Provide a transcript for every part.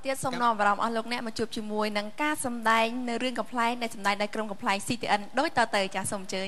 ទៀតសូមនាំអារម្មណ៍អស់លោកអ្នកមកជួបជាមួយនឹងការសម្ដែងនៅរឿងកំ pl ែងដែលសម្ដែងដោយក្រុមកំ pl ែង CTN ដូចតទៅចាសសូមអញ្ជើញ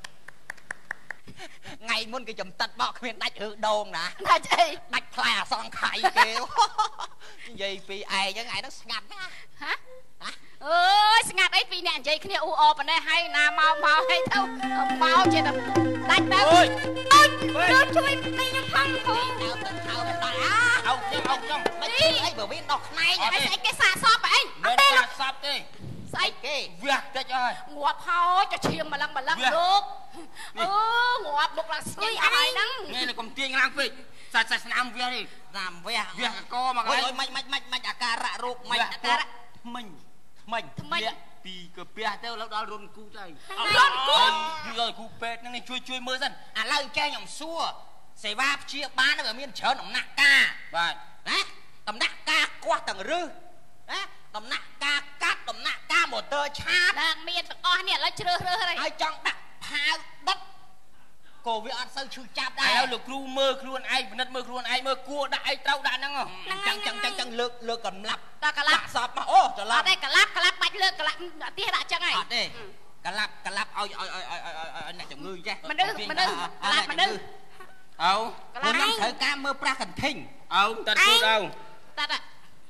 ថ្ងៃមុនគេចំតិតបោកគ្មានដាច់ឬដងណាដាច់អីដាច់ផ្លែអសងខៃគេនិយាយពីឯងហ្នឹងឯងហ្នឹងស្ងាត់ណាហ៎អើយស្ងាត់អីពីអ្នកនិយាយគ្នាអ៊ូអប៉ុណ្ណេះហើយណាមកឲ្យទៅមកជាតែដាច់ទៅអើយជួយមីខ្ញុំផងគ្រូទៅទៅថើមិនដល់អោខ្ញុំមិនអីបើវាដោះខ្នែងអីស្អីគេសាកសពអីអត់ទេសាកសពទេស្អីគេវះតិចហើយងាប់ហើយចឈាមម្លឹងលោកងាប់មុខឡើងស្ញីអស់ហើយហ្នឹងនេះកុំទាញខ្លាំងពេកសាច់ស្នាមវះនេះស្នាមវះកមកហើយមិនអាការៈរោគមិនអាការៈមិញពីកាពះទៅដល់រុនគូទៅរុនគូយកគូពេទ្យហ្នឹងជួយមើលសិនឥឡូវចេះខ្ញុំសួរសេវាព្យាបាលនឹងមានច្រើនដំណាក់កាលបាទណាដំណាក់កាលគាស់ទាំងរឹសណាដំណាក់កាលកាត់ដំណាក់កាលម៉ូទ័រឆាបឡើងមានទាំងអស់នេះឥឡូវជ្រើសរើសហើយចង់ដាក់ផាវដុតក៏វាអត់សូវឈឺចាប់ដែរឥឡូវលោកគ្រូមើលខ្លួនឯងពិនិត្យមើលខ្លួនឯងមើលគួរដាក់អីត្រូវដាក់ហ្នឹងចឹងលើកកម្លាប់ដាក់សពមកអូច្រឡំអត់ទេកម្លាប់បាច់លើកកម្លាប់ទៀតដាក់ចឹងហើយអត់ទេកម្លាប់ឲ្យអ្នកជំងឺចេះមនុស្សកម្លាប់មនុស្សអូខ្ញុំត្រូវការមើលប្រាស់កន្ទិញអូតាត់គូតអូតាត់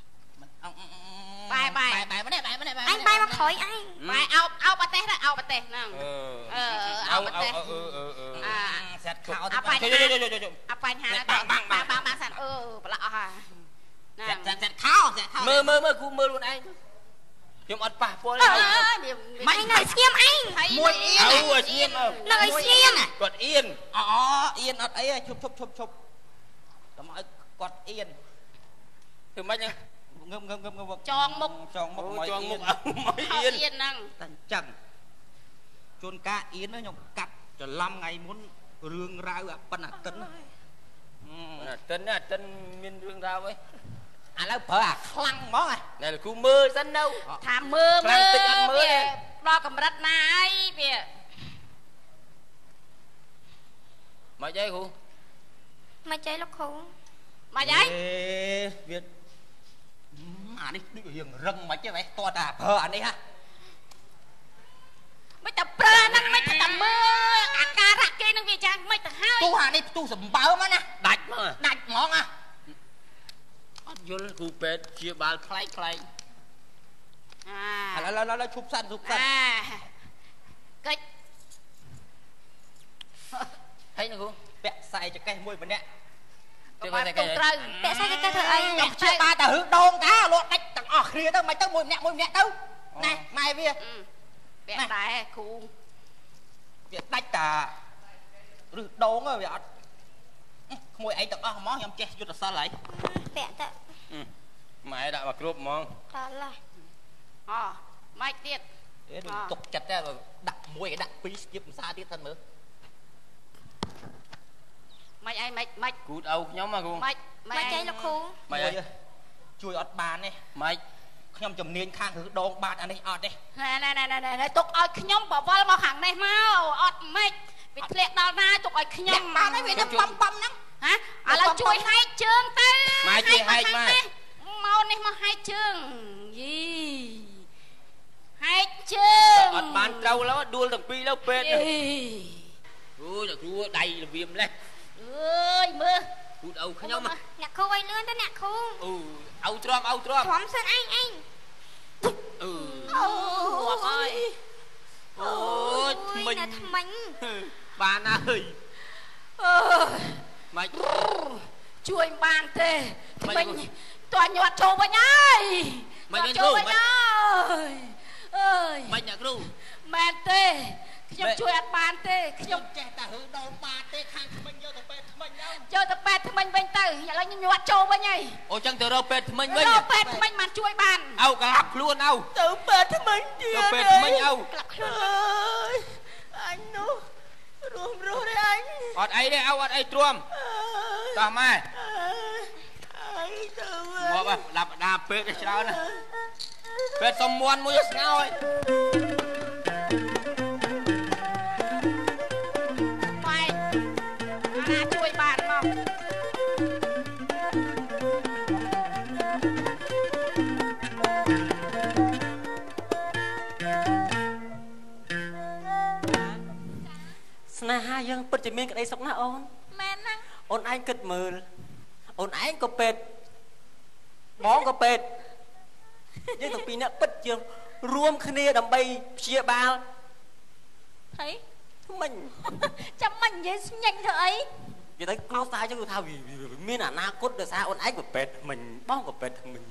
បាយម្នេះអញបាយមកក្រោយអញបាយអោបប្រទេសហ្នឹងអោបប្រទេសសាត់ខោអបញ្ហាបាំងសាត់ប្រឡាក់អស់ហើយសាត់ខោមើលគូមើលខ្លួនឯងខ្ញុំអត់ប៉ះពលមិននៅស្ងៀមអញមួយអៀនស្ងៀមនៅស្ងៀមគាត់អៀនអៀនអត់អីឈប់កុំឲ្យគាត់អៀនធ្វើម៉េចហ្នឹងងឹមចងមុខមកអៀនហ្នឹងតែអញ្ចឹងជួនកាអៀនខ្ញុំកាត់ច្រឡំថ្ងៃមុនរឿងរ៉ាវប៉ុណ្ណាតិនមានរឿងរ៉ាវអីឥឡូវប្រើអាខ្លាំងហ្មងណែលោកគ្រូមើលសិននៅថាមើលតិចអត់មើលដល់កម្រិតណាហើយវាមកអីគ្រូមកចៃលោកគ្រូមកអីវាអានេះដូចរៀងរឹងមិនទេហ៎តោះតាប្រើអានេះហ่ะមិនតែប្រើហ្នឹងមិនតែមើលអាការៈគេនឹងវាយ៉ាងមិនទៅហើយទោះអានេះផ្ទុះសម្បើមណាដាច់ហ្មងអត់យល់គ្រូពេទ្យជាបាលខ្លែងឥឡូវឈប់សាត់កិច្ចហើយណាគ្រូពាក់ខ្សែចកេះមួយម្នាក់ទៅត្រូវពាក់ខ្សែចកេះធ្វើអីខ្ញុំជាបាលតែរឿងដងតាលក់ដាច់ទាំងអស់គ្នាទៅមិនទៅមួយម្នាក់ទៅណែម៉ែវាពាក់ដែរគ្រូវាដាច់តាឬដងវាអត់ក្មួយឯងទាំងអស់ហ្មងខ្ញុំចេះយុទ្ធសាស្ត្រហើយពាក់ទៅម៉ែដាក់មកគ្រប់ហ្មងដល់ឡាម៉េចទៀតដូចទុកចិត្តតែដាក់មួយដាក់ពីរស្គៀបភាសាទៀតសិនមើលម៉េចអីម៉េចគូតអោខ្ញុំហ៎គ្រូម៉េចចៃលោកគ្រូម៉េចជួយអត់បានទេម៉េចខ្ញុំជំនាញខាងឬដងបាតអានេះអត់ទេណែទុកឲ្យខ្ញុំបវល់មកខាងនេះមកអត់ម៉េចវាធ្លាក់ដល់ណាទុកឲ្យខ្ញុំបានហើយវាទៅប៉ំហ្នឹងហ៎ឥឡូវជួយហែកជើងទៅម៉ែជួយហែកម៉ែមកនេះមកហែកជើងយីហែកជើងអត់បានត្រូវแล้วដួលទាំងពីរแล้วពេទ្យអូយអ្នកគ្រូដៃរបៀបម្លេះអើយមើលគូតអោខ្ញុំអ្នកគ្រូឲ្យលឿនទៅអ្នកគ្រូអូអោទ្រាំទ្រាំសិនអញអូអើយអូយថ្មិញបានហើយម៉េចជួយបានទេថ្មិញតើញាត់ចូលវិញហើយម៉េចចូលវិញអើយម៉េចអ្នកគ្រូមែនទេខ្ញុំជួយអត់បានទេខ្ញុំចេះតែរឿងដល់បាតទេខាងថ្មិញយកទៅពេទ្យថ្មិញហើយយកទៅពេទ្យថ្មិញវិញទៅឥឡូវខ្ញុំញាត់ចូលវិញហើយអូចឹងទៅរកពេទ្យថ្មិញវិញរកពេទ្យថ្មិញបានជួយបានអោក្លាប់ខ្លួនអោទៅពេទ្យថ្មិញទៀតទៅពេទ្យថ្មិញអោក្លាប់ខ្លួនអញនោះរស់ទេអញអត់អីទេអោអត់អីទ្រាំតោះម៉ែអញទៅមកដាប់ដាពេទ្យច្រើនណាពេទ្យសំមួនមួយស្ងោយជួយបានមកស្នេហាយើងពិតជាមានក្តីសុខណាស់អូនមែនណាអូនឯងគិតមើលអូនឯងក៏ពេទ្យបងក៏ពេទ្យយើងទាំងពីរនាក់ពិតជារួមគ្នាដើម្បីព្យាបាលហើយមិញចាំមិននិយាយស្ញាញ់ធ្វើអីនិយាយទៅគ្រួសារយើងគឺថាមានអនាគតដោយសារអូនឯងក៏ពេទ្យមិញបងក៏ពេទ្យមិញ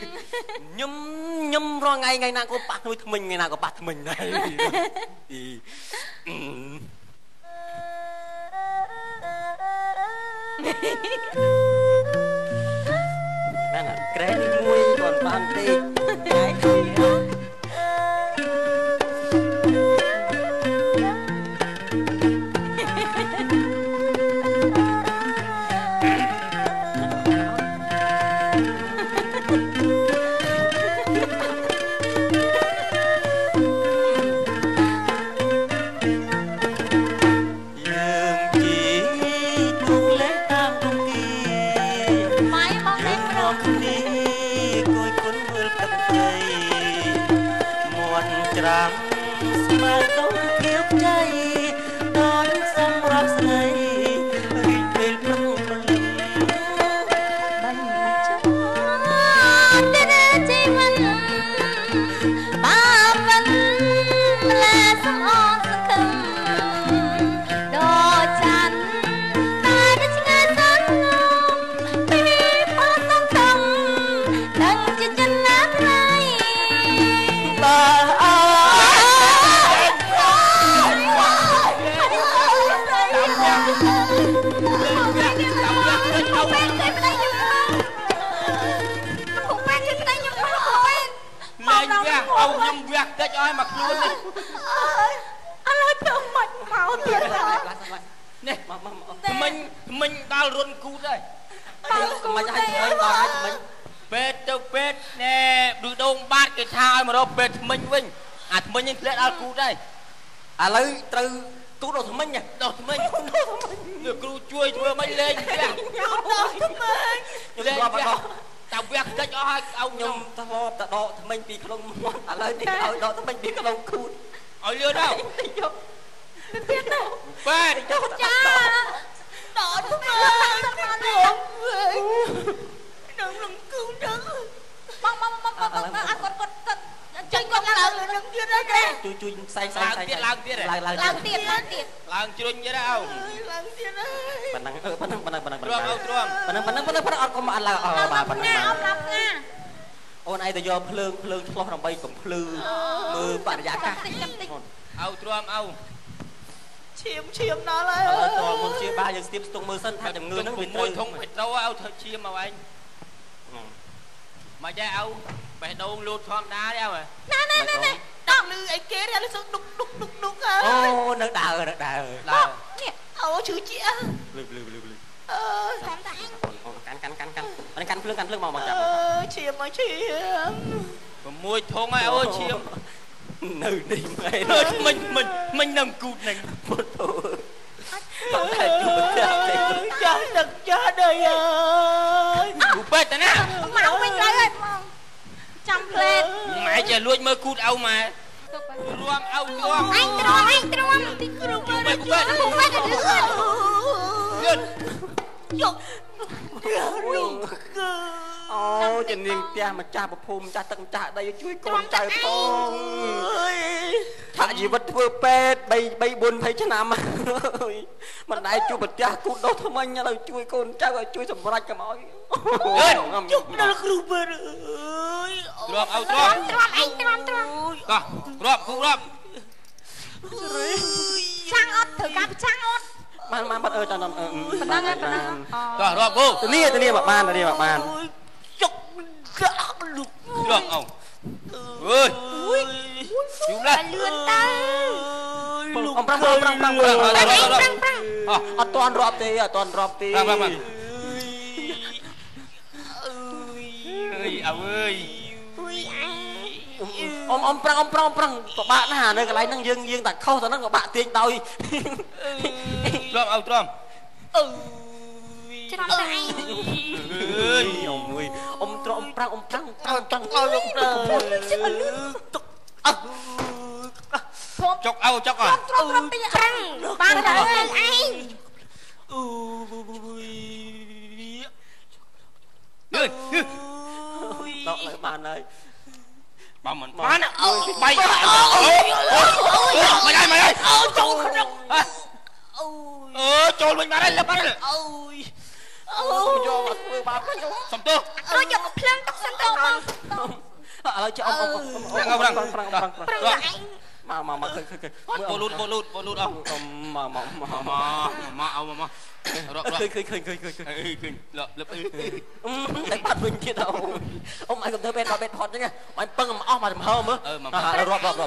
ខ្ញុំរងថ្ងៃណាក៏ប៉ះថ្មិញថ្ងៃណាក៏ប៉ះថ្មិញដែរนั่นน่ะแกรนนี่มวยก่อนบ้านเด็กไอ้เหี้ยមិញដល់រុនគូតហើយមិនឲ្យថ្មិញដល់ឲ្យថ្មិញពេទ្យទៅពេទ្យណែដូចដងបាតគេថាឲ្យមករកពេទ្យថ្មិញវិញអាថ្មិញនេះធ្លាក់ដល់គូតហើយឥឡូវត្រូវទូដល់ថ្មិញដល់ថ្មិញលោកគ្រូជួយធ្វើមិនលេងវះដល់ថ្មិញលេងវះតែវះកិច្ចអស់ហើយឲ្យខ្ញុំធ្លាប់តែដកថ្មិញពីក្នុងមាត់ឥឡូវនេះឲ្យដកថ្មិញពីក្នុងគូតឲ្យលឿនដល់យកទៀតទៅពេទ្យចាដកថ្មិញនឹងគូទៅបងអត់គាត់ចេញគាត់ឡើងនឹងទៀតទេជួយផ្សេងឡើងទៀតឡើងទៀតឡើងជ្រុញទៀតអោឡើងទៀតប៉ណ្ណឹងទ្រាំប៉ុណ្ណឹងអត់ក៏មកអត់ឡើងបាទប៉ណ្ណឹងអត់ឡើងណាអូនឯងទៅយកភ្លើងឆ្លោះដើម្បីកំភ្លឺមើលបរិយាកាសអោទ្រាំអោឈាមដល់ហើយតើមុនជាបាយើងស្ទាបស្ទង់មើលសិនថាជំងឺហ្នឹងវាមួយធុងពេត្រូអោធ្វើឈាមមកឯងមកចេះអោបេះដូងលូតធម្មតាទេអើណែដល់លឺអីគេរត់សឹកដុកហើយអូនៅដើរនេះអូឈឺជាលឺតាមតាអញកាន់ភ្លើងមកចាប់ឈាម 6ធុងហើយអូឈាមនៅនេះមិញនឹងគូតនឹងពុទ្ធអូតែជួបចាស់ដែរអើយគូពេទ្យតាណាមកវិញទៅហើយបងចាំផ្លេតម៉ែចេះលួចមើលគូតអោម៉ែរួមអោរួមអញទ្រាំទីគ្រូមើលគូពេទ្យលឿនយកអូជំនាញផ្ទះម្ចាស់ប្រភូមិម្ចាស់ទឹកម្ចាស់ដីជួយកូនចៅផងថាជីវិតធ្វើពេទ្យ3 4 20ឆ្នាំមិនដែរជួបប្រទះគូដោះថ្មិញឥឡូវជួយកូនចៅឲ្យជួយសម្រេចកុំឲ្យជុកដល់គ្រូពេទ្យទ្រាំអោទ្រាំអញទ្រាំកោះគ្រាប់ចាំងអត់ត្រូវការប្រចាំងអត់បានបាត់តាមប៉ុណ្ណឹងកោះរាប់គូធានាមកបានជុកកាក់លុកទ្រាំអោអើយជុំឡើងលឿនទៅអំប្រាំអត់តន់រាប់ទេប្រាំអើយអំប្រាំពិបាកណាស់នៅកន្លែងហ្នឹងយើងតែខុសទៅហ្នឹងក៏បាក់ទាញដោយទ្រាំអោទ្រាំច្រំតែឯងអើយអ៊ំទ្រាំប្រាំចង់អត់លោកទៅទុកអត់ព្រមចុកអូចុកអើត្រង់ពីអញបានដល់ឯងអូយនេះដកលើបានហើយបើមិនបានអូបាយអូមិនហើយអូចូលក្នុងអូចូលវិញបានហើយលឹបហើយអូយយកមកធ្វើបាបខ្ញុំសំទោស tôiយកមកភ្លើងទុកសិនទៅមកឥឡូវជិះអ៊ំប្រាំងមកឃើញបូលូតអស់មករកឃើញលឹបតែបាត់វិញទៀតអ៊ំឯងកុំធ្វើបេតផតចឹងអញពឹងមកអស់មកចំហើមើលរាប់1 2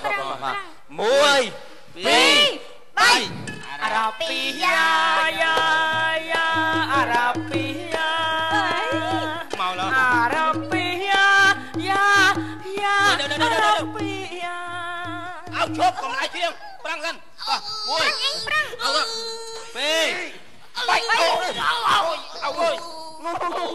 3 អារ៉ាពីយ៉ាយ៉ាយ៉ាអារ៉ាពីយ៉ាមកឡើយអារ៉ាពីយ៉ាយ៉ាយ៉ាអារ៉ាពីយ៉ាអោជប់កុំឡាយជាងប្រាំងសិន1 ប្រាំង 2 3អូយថៃឲ្យបង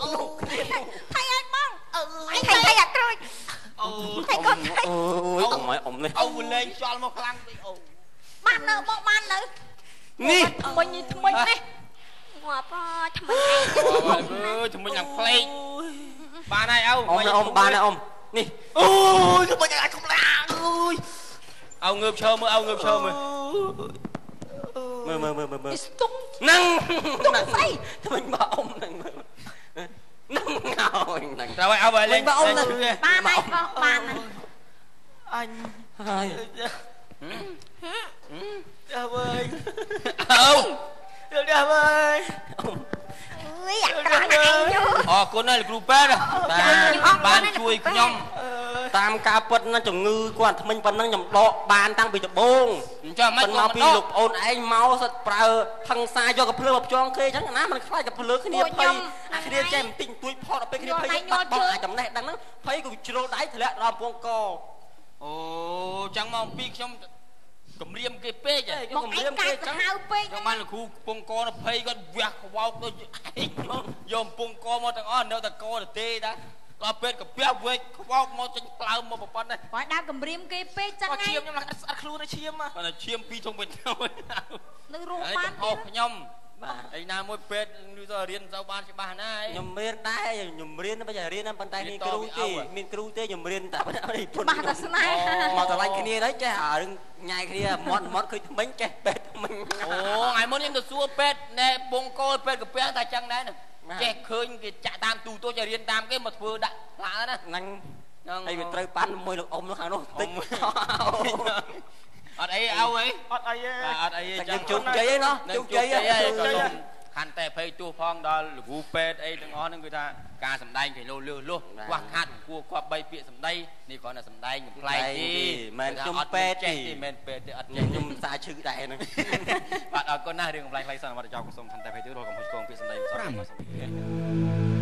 ថៃអាក្រូចថៃកូនថៃអូយអ៊ំនេះអូលេងចោលមកខ្លាំងពេកអូបាននៅបងបាននៅនេះថ្មិញនេះងាប់ថ្មិញឯងថ្មិញឡើងផ្លេកបានហើយអូអ៊ំបានហើយអ៊ំនេះអូយថ្មិញអាចខ្លាំងអូយអូងើបឈើមើលអូងើបឈើមើលមើលស្ទុំហ្នឹងស្អីថ្មិញមកអ៊ំហ្នឹងហ្នឹងហើយហ្នឹងត្រូវឲ្យអូលេងមកអ៊ំហ្នឹងបានហើយបងបានហើយអញហើយដើវើយអូដើវើយអើយអាក្រក់ណាស់ឯងយូអរគុណហើយលោកគ្រូប៉ែតបានជួយខ្ញុំតាមការពិតណាជំងឺគាត់ថ្មិញប៉ុណ្ណឹងខ្ញុំដកបានតាំងពីដំបូងអញ្ចឹងមិនមកពីលោកប្អូនឯងមកសិតប្រើថងសាយកកភ្លើមកផ្ចងគេអញ្ចឹងណាมันខ្លាចកភ្លើគ្នាភ័យអាគ្នាចេះបន្តិចបន្តួចផតដល់ពេលគ្នាភ័យបាត់បង់អាចចំណេះដឹងហ្នឹងភ័យក៏ជ្រុលដៃធ្លាក់ដល់ពងកអូចឹងមកពីខ្ញុំគម្រាមគេពេកបងឯងកាយទៅហៅពេកខ្ញុំបានលោកគ្រូពងកទៅភ័យគាត់វះខ្វោកដូចយកពងកមកទាំងអស់នៅតែកទៅទេតាដល់ពេទ្យកាពះវែកខ្វោកមកចេញផ្លើមមកប្រប៉ុណ្ណេះបើដើមគម្រាមគេពេកចឹងគាត់ឯឈាមងខ្ញុំឡើងស្អិតខ្លួនឈាមគាត់ឈាមពីរជុំវិញខ្ញុំនៅរស់ហើយបានកំហុសខ្ញុំឯណាមួយពេទ្យឬទៅរៀនទៅបានច្បាស់ណាស់ខ្ញុំរៀនដែរខ្ញុំរៀនមិនចេះរៀនប៉ុន្តែមានគ្រូទេមានគ្រូទេខ្ញុំរៀនតែប៉ុណ្ណឹងពុនបាស់តែស្នេហាមកតម្លៃគ្នាទៅចេះអារឿងញ៉ៃគ្នាមាត់ឃើញថ្មិញចេះពេទ្យថ្មិញអូថ្ងៃមុនខ្ញុំទៅសួរពេទ្យណែពងកពេទ្យកាពះតែចឹងដែរចេះឃើញគេចាក់តាមទូទៅចេះរៀនតាមគេមកធ្វើដាក់ខ្លាណាហ្នឹងហើយវាត្រូវប៉ាន់មួយលោកអ៊ំនោះខាងនោះតិចអត់អីអូអីអត់អីទេអត់អីទេចឹងជោគជ័យឯណោះជោគជ័យក៏សូមខាន់តែភ័យទោះផងដល់លោកគ្រូពេទ្យអីទាំងអស់ហ្នឹងគឺថាការសម្ដែងគេលោលឺលោះខ្វះខាតគួរគប់3ពាក្យសម្ដីនេះគ្រាន់តែសម្ដែងប្លែកទេមិនខ្ញុំពេទ្យទេមិនពេទ្យទេអត់ចេះខ្ញុំសាឈឺដែរហ្នឹងបាទអរគុណណាស់រឿងកម្លាំងខ្លីសន្មតចោលសូមខាន់តែភ័យទោះរកកំហុសឆ្គងពាក្យសម្ដីមិនសម